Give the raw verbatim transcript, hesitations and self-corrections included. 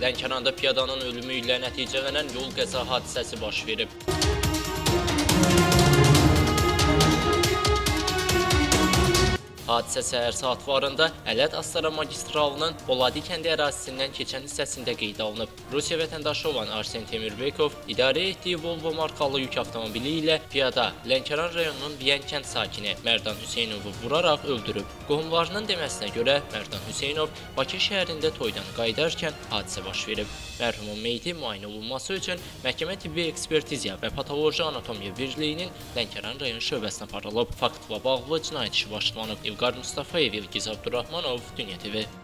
Lənkəranda piyadanın ölümü ilə nəticələnən yol qəza hadisəsi baş verib. Hadisə səhər saatlarında Ələt-Astara magistralının Poladi kəndi ərazisindən keçən hissəsində qeydə alınıb. Rusiya vətəndaşı olan Arsen Temirbekov idarə etdiyi Volvo markalı yük avtomobili ilə piyada Lənkəran rayonunun Viyən kənd sakini Mərdan Hüseynovu vuraraq öldürüb. Qohumlarının deməsinə görə Mərdan Hüseynov Bakı şəhərində toydan qayıdarkən hadisə baş verib. Mərhumun meyiti müayinə olunması üçün məhkəmə tibbi ekspertiziya və patoloji anatomiya birliyinin Lənkəran rayon şöbəsinə aparılıb. Faktla bağlı cinayət işi başlanıb. İlqar Mustafayev, İlgiz Abdurrahmanov, Dünya T V.